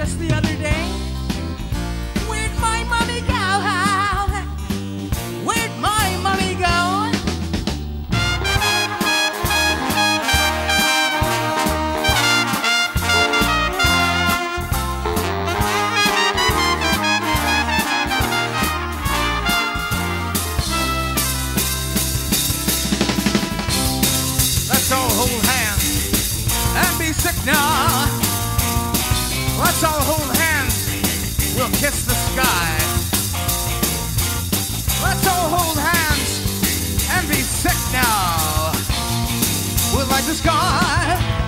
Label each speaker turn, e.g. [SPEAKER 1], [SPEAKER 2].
[SPEAKER 1] just the other day. Where'd my mommy go? Where'd my mommy go? Let's all hold hands and be sick now. Let's all hold hands, we'll kiss the sky. Let's all hold hands and be sick now. We'll light the sky.